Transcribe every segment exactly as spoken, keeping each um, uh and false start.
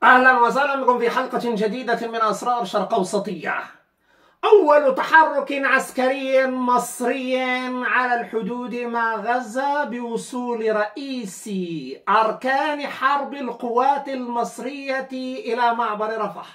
أهلا وسهلا بكم في حلقة جديدة من أسرار شرق أوسطية. أول تحرك عسكري مصري على الحدود مع غزة بوصول رئيس أركان حرب القوات المصرية إلى معبر رفح.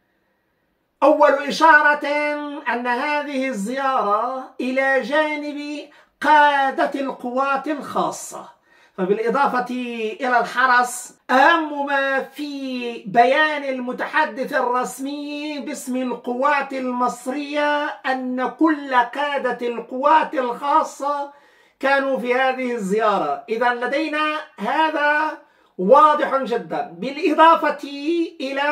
أول إشارة أن هذه الزيارة إلى جانب قادة القوات الخاصة. فبالإضافة إلى الحرس، أهم ما في بيان المتحدث الرسمي باسم القوات المصرية أن كل قادة القوات الخاصة كانوا في هذه الزيارة. إذا لدينا هذا واضح جدا، بالإضافة إلى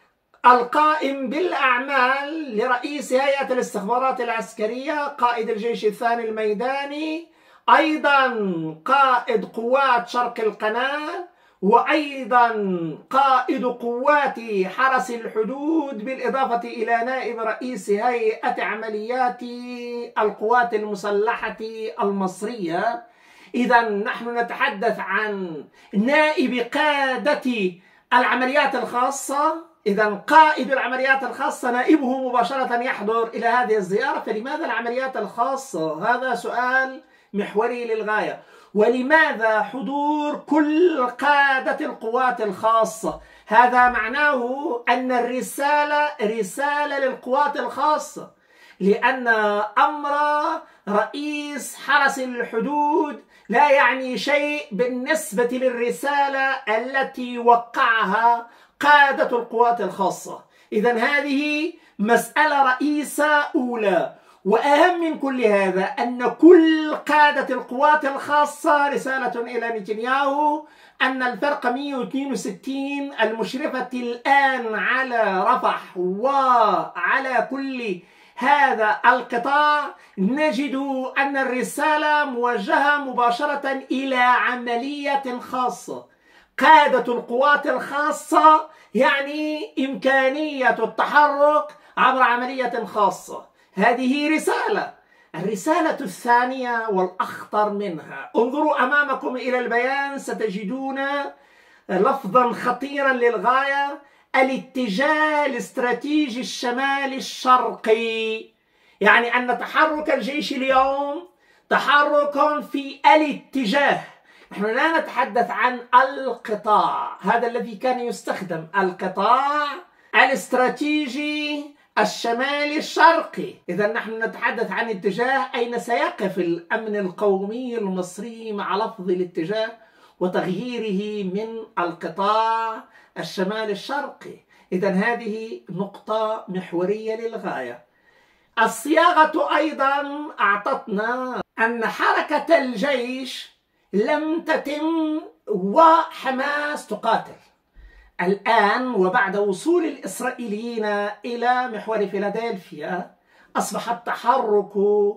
القائم بالأعمال لرئيس هيئة الاستخبارات العسكرية قائد الجيش الثاني الميداني، أيضا قائد قوات شرق القناة، وأيضا قائد قوات حرس الحدود، بالإضافة إلى نائب رئيس هيئة عمليات القوات المسلحة المصرية. إذا نحن نتحدث عن نائب قادة العمليات الخاصة. إذا قائد العمليات الخاصة نائبه مباشرة يحضر إلى هذه الزيارة. فلماذا العمليات الخاصة؟ هذا سؤال محوري للغاية. ولماذا حضور كل قادة القوات الخاصة؟ هذا معناه أن الرسالة رسالة للقوات الخاصة، لأن أمر رئيس حرس الحدود لا يعني شيء بالنسبة للرسالة التي وقعها قادة القوات الخاصة. إذن هذه مسألة رئيسة أولى. وأهم من كل هذا أن كل قادة القوات الخاصة رسالة إلى نتنياهو أن الفرقة مئة واثنين وستين المشرفة الآن على رفح وعلى كل هذا القطاع، نجد أن الرسالة موجهة مباشرة إلى عملية خاصة. قادة القوات الخاصة يعني إمكانية التحرك عبر عملية خاصة. هذه رسالة. الرسالة الثانية والأخطر منها، انظروا أمامكم إلى البيان ستجدون لفظا خطيرا للغاية: الاتجاه الاستراتيجي الشمالي الشرقي. يعني أن تحرك الجيش اليوم تحرك في الاتجاه. نحن لا نتحدث عن القطاع، هذا الذي كان يستخدم، القطاع الاستراتيجي الشمالي الشرقي. إذا نحن نتحدث عن اتجاه أين سيقف الأمن القومي المصري مع لفظ الاتجاه وتغييره من القطاع الشمالي الشرقي. إذا هذه نقطة محورية للغاية. الصياغة أيضا أعطتنا أن حركة الجيش لم تتم وحماس تقاتل. الآن وبعد وصول الإسرائيليين إلى محور فيلادلفيا أصبح التحرك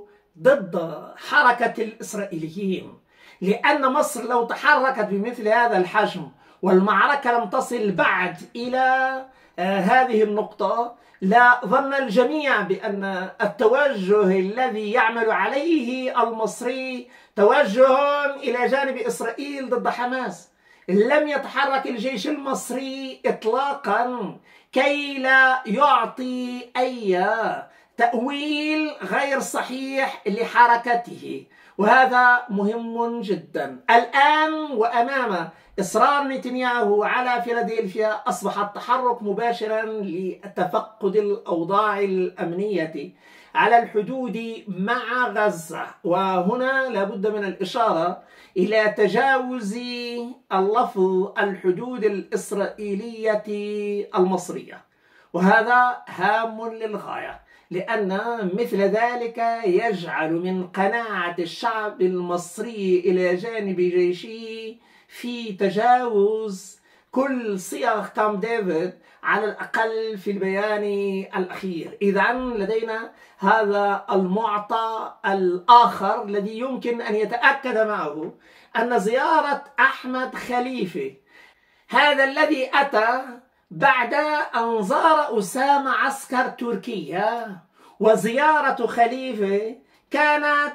ضد حركة الإسرائيليين، لأن مصر لو تحركت بمثل هذا الحجم والمعركة لم تصل بعد إلى آه هذه النقطة، لا ظن الجميع بأن التوجه الذي يعمل عليه المصري توجه إلى جانب إسرائيل ضد حماس. لم يتحرك الجيش المصري إطلاقا كي لا يعطي أي تأويل غير صحيح لحركته، وهذا مهم جدا. الآن وأمام إصرار نتنياهو على فيلادلفيا أصبح التحرك مباشرا لتفقد الأوضاع الأمنية على الحدود مع غزة. وهنا لابد من الإشارة إلى تجاوز اللفظ الحدود الإسرائيلية المصرية، وهذا هام للغاية، لأن مثل ذلك يجعل من قناعة الشعب المصري إلى جانب جيشه في تجاوز كل صيغ كامب ديفيد على الأقل في البيان الأخير. إذا لدينا هذا المعطى الآخر الذي يمكن أن يتأكد معه، أن زيارة أحمد خليفة هذا الذي أتى بعد أن زار أسامة عسكر تركيا، وزيارة خليفة كانت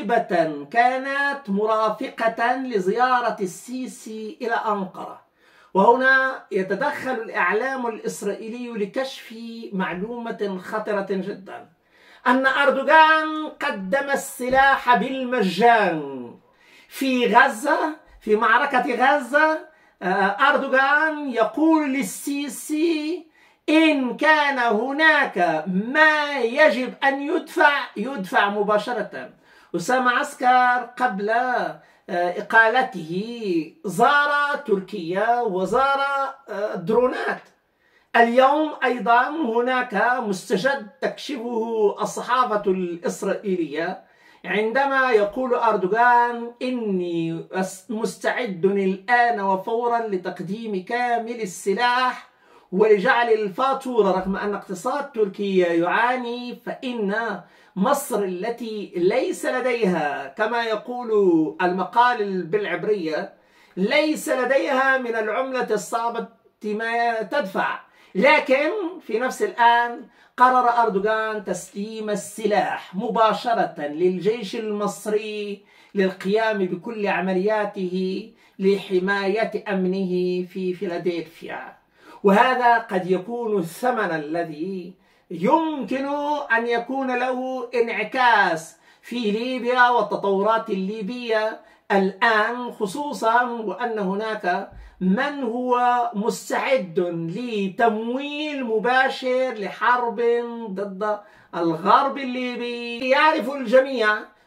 مواكبة، كانت مرافقة لزيارة السيسي إلى أنقرة. وهنا يتدخل الإعلام الإسرائيلي لكشف معلومة خطرة جدا، أن أردوغان قدم السلاح بالمجان في غزة، في معركة غزة. أردوغان يقول للسيسي: إن كان هناك ما يجب أن يدفع يدفع مباشرة. أسامة عسكر قبل إقالته زار تركيا وزار الدرونات. اليوم أيضا هناك مستجد تكشفه الصحافة الإسرائيلية عندما يقول أردوغان: إني مستعد الآن وفورا لتقديم كامل السلاح ولجعل الفاتورة، رغم أن اقتصاد تركيا يعاني، فإن مصر التي ليس لديها، كما يقول المقال بالعبرية، ليس لديها من العملة الصعبة ما تدفع، لكن في نفس الآن قرر أردوغان تسليم السلاح مباشرة للجيش المصري للقيام بكل عملياته لحماية أمنه في فيلادلفيا. وهذا قد يكون الثمن الذي يمكن أن يكون له انعكاس في ليبيا والتطورات الليبية الآن، خصوصا وأن هناك من هو مستعد لتمويل مباشر لحرب ضد الغرب الليبي. يعرف الجميع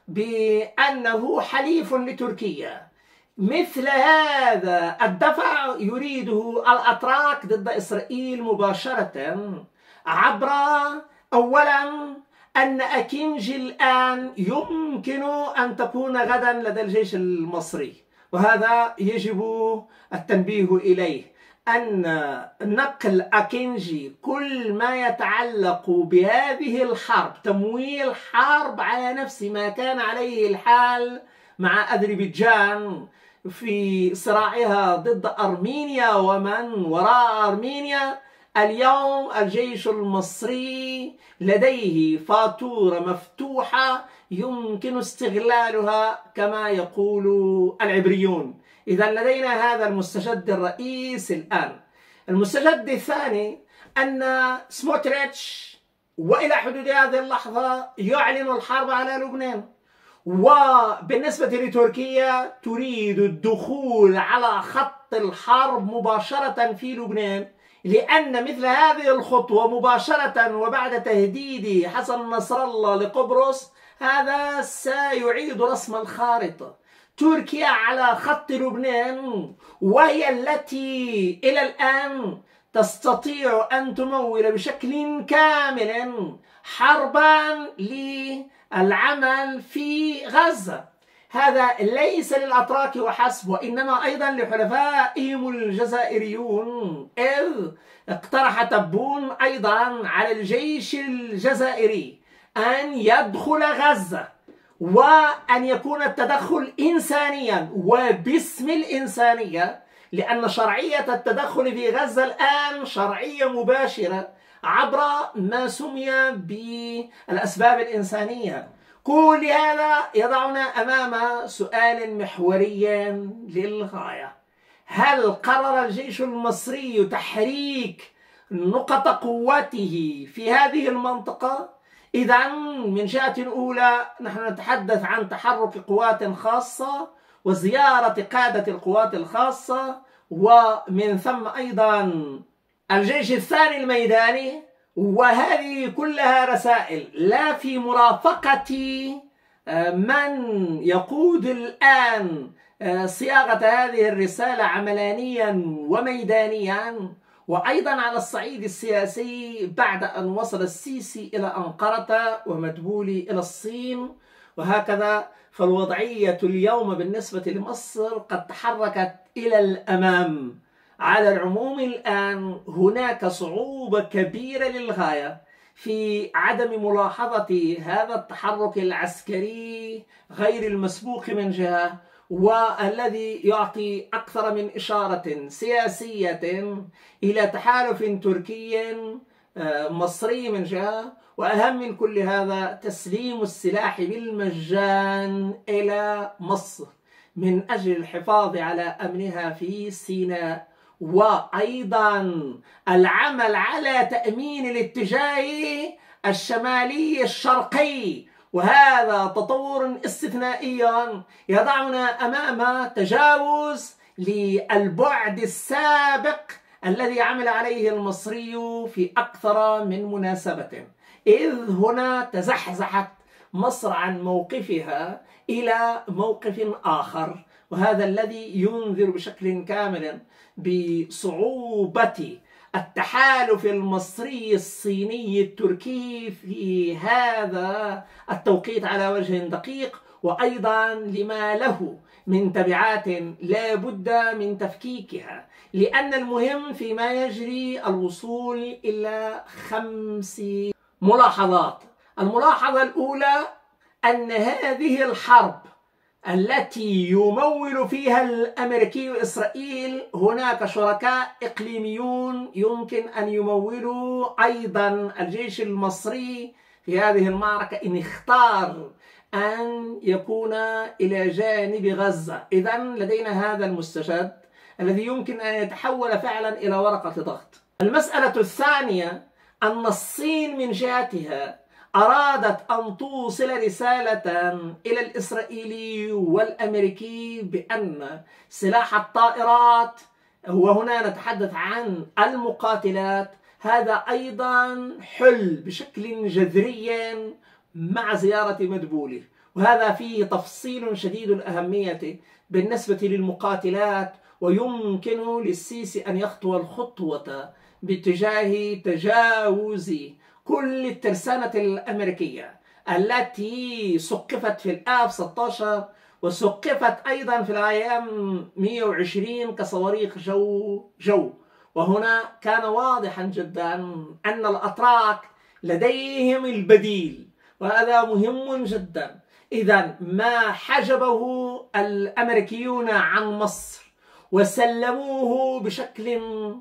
بأنه حليف لتركيا. مثل هذا الدفع يريده الأتراك ضد إسرائيل مباشرة عبر أولا أن أكينجي الآن يمكن أن تكون غدا لدى الجيش المصري، وهذا يجب التنبيه إليه، أن نقل أكينجي كل ما يتعلق بهذه الحرب، تمويل حرب على نفس ما كان عليه الحال مع أذربيجان في صراعها ضد أرمينيا ومن وراء أرمينيا. اليوم الجيش المصري لديه فاتورة مفتوحة يمكن استغلالها كما يقول العبريون. إذا لدينا هذا المستجد الرئيس الآن. المستجد الثاني أن سموتريتش وإلى حدود هذه اللحظة يعلن الحرب على لبنان، وبالنسبة لتركيا تريد الدخول على خط الحرب مباشرة في لبنان، لأن مثل هذه الخطوة مباشرة وبعد تهديد حسن نصر الله لقبرص هذا سيعيد رسم الخارطة. تركيا على خط لبنان، وهي التي إلى الآن تستطيع أن تمول بشكل كامل حربا للعمل في غزة. هذا ليس للأتراك وحسب، وإنما أيضا لحلفائهم الجزائريون، إذ اقترح تبون أيضا على الجيش الجزائري أن يدخل غزة وأن يكون التدخل إنسانيا وباسم الإنسانية، لأن شرعية التدخل في غزة الآن شرعية مباشرة عبر ما سمي بالأسباب الإنسانية. كل هذا يضعنا أمام سؤال محوري للغاية: هل قرر الجيش المصري تحريك نقط قوته في هذه المنطقة؟ إذا من جهة أولى نحن نتحدث عن تحرك قوات خاصة وزيارة قادة القوات الخاصة، ومن ثم أيضا الجيش الثاني الميداني، وهذه كلها رسائل لا في مرافقة من يقود الآن صياغة هذه الرسالة عملانيا وميدانيا. وأيضا على الصعيد السياسي بعد أن وصل السيسي إلى أنقرة ومدبولي إلى الصين وهكذا، فالوضعية اليوم بالنسبة لمصر قد تحركت إلى الأمام. على العموم الآن هناك صعوبة كبيرة للغاية في عدم ملاحظة هذا التحرك العسكري غير المسبوق من جهة، والذي يعطي أكثر من إشارة سياسية إلى تحالف تركي مصري من جهة، وأهم من كل هذا تسليم السلاح بالمجان إلى مصر من أجل الحفاظ على أمنها في سيناء وأيضا العمل على تأمين الاتجاه الشمالي الشرقي، وهذا تطور استثنائي يضعنا أمام تجاوز للبعد السابق الذي عمل عليه المصري في أكثر من مناسبة، إذ هنا تزحزحت مصر عن موقفها إلى موقف آخر، وهذا الذي ينذر بشكل كامل بصعوبة التحالف المصري الصيني التركي في هذا التوقيت على وجه دقيق، وأيضا لما له من تبعات لا بد من تفكيكها، لأن المهم فيما يجري الوصول إلى خمس ملاحظات. الملاحظة الأولى أن هذه الحرب التي يمول فيها الأمريكي وإسرائيل هناك شركاء إقليميون يمكن أن يمولوا أيضا الجيش المصري في هذه المعركة إن اختار أن يكون إلى جانب غزة. إذن لدينا هذا المستجد الذي يمكن أن يتحول فعلا إلى ورقة ضغط. المسألة الثانية أن الصين من جهتها أرادت أن توصل رسالة إلى الإسرائيلي والأمريكي بأن سلاح الطائرات، وهنا نتحدث عن المقاتلات، هذا أيضا حل بشكل جذري مع زيارة مدبولي، وهذا فيه تفصيل شديد الأهمية بالنسبة للمقاتلات، ويمكن للسيسي أن يخطو الخطوة باتجاه تجاوز كل الترسانة الأمريكية التي سقفت في الآف ستة عشر وسقفت أيضا في الأيام مئة وعشرين كصواريخ جو جو وهنا كان واضحا جدا أن الأتراك لديهم البديل، وهذا مهم جدا. إذا ما حجبه الأمريكيون عن مصر وسلموه بشكل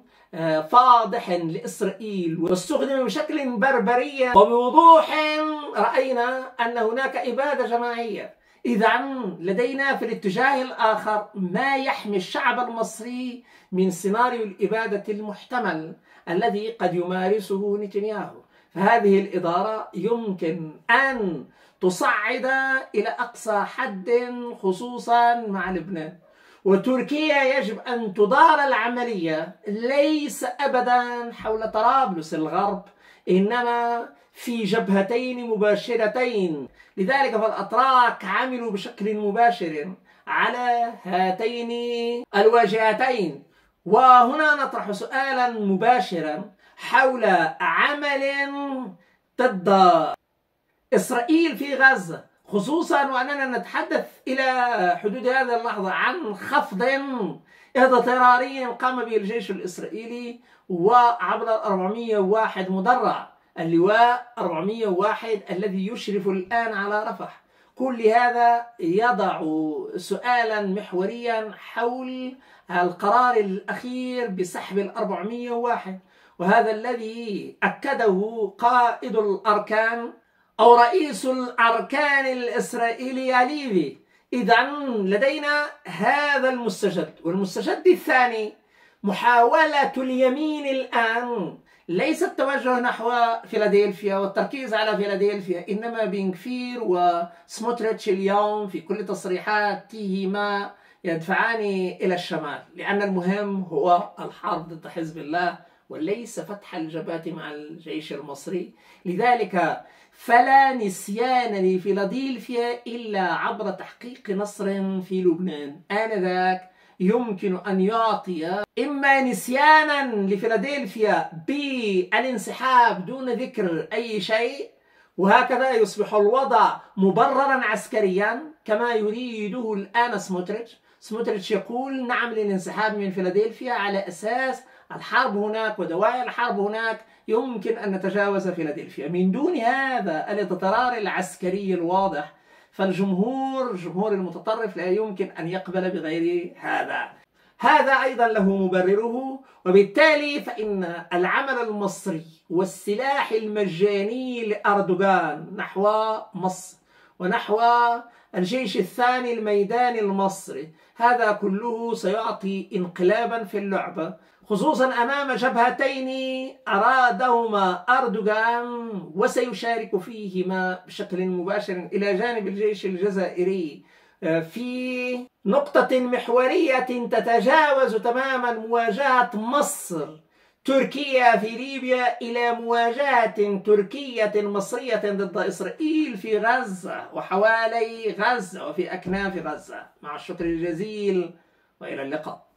فاضح لإسرائيل واستخدم بشكل بربري وبوضوح، رأينا أن هناك إبادة جماعية. إذا لدينا في الاتجاه الآخر ما يحمي الشعب المصري من سيناريو الإبادة المحتمل الذي قد يمارسه نتنياهو. فهذه الإدارة يمكن أن تصعد إلى أقصى حد خصوصا مع لبنان، وتركيا يجب أن تدار العملية ليس أبدا حول طرابلس الغرب، إنما في جبهتين مباشرتين. لذلك فالأتراك عملوا بشكل مباشر على هاتين الواجهتين. وهنا نطرح سؤالا مباشرا حول عمل ضد إسرائيل في غزة، خصوصا وأننا نتحدث إلى حدود هذه اللحظة عن خفض اضطراري قام به الجيش الإسرائيلي وعبر أربعمئة وواحد مدرع، اللواء أربعمئة وواحد الذي يشرف الآن على رفح. كل هذا يضع سؤالا محوريا حول القرار الأخير بسحب الأربعمئة وواحد، وهذا الذي أكده قائد الأركان أو رئيس الأركان الإسرائيلي ليفي. إذا لدينا هذا المستجد. والمستجد الثاني محاولة اليمين الآن ليس التوجه نحو فيلادلفيا والتركيز على فيلادلفيا، إنما بن غفير وسموتريتش اليوم في كل تصريحاتهما يدفعان إلى الشمال، لأن المهم هو الحرب ضد حزب الله وليس فتح الجبهات مع الجيش المصري. لذلك فلا نسيان لفيلادلفيا إلا عبر تحقيق نصر في لبنان. آنذاك يمكن أن يعطي إما نسيانا لفيلادلفيا بالانسحاب دون ذكر أي شيء، وهكذا يصبح الوضع مبررا عسكريا كما يريده الآن سموتريتش. سموتريتش يقول نعم للانسحاب من فيلادلفيا على أساس الحرب هناك ودواعي الحرب هناك يمكن أن نتجاوز فيلادلفيا. من دون هذا الاضطرار العسكري الواضح فالجمهور جمهور المتطرف لا يمكن أن يقبل بغير هذا. هذا أيضا له مبرره، وبالتالي فإن العمل المصري والسلاح المجاني لأردوغان نحو مصر ونحو الجيش الثاني الميداني المصري، هذا كله سيعطي انقلابا في اللعبة خصوصا أمام جبهتين أرادهما أردوغان وسيشارك فيهما بشكل مباشر إلى جانب الجيش الجزائري في نقطة محورية تتجاوز تماما مواجهة مصر تركيا في ليبيا إلى مواجهة تركية مصرية ضد إسرائيل في غزة وحوالي غزة وفي أكناف غزة. مع الشكر الجزيل وإلى اللقاء.